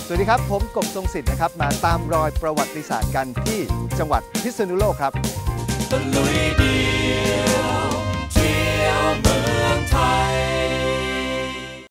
สวัสดีครับผมกบทรงสิทธิ์นะครับมาตามรอยประวัติศาสตร์กันที่จังหวัดพิษณุโลกครับตะลุยเดียว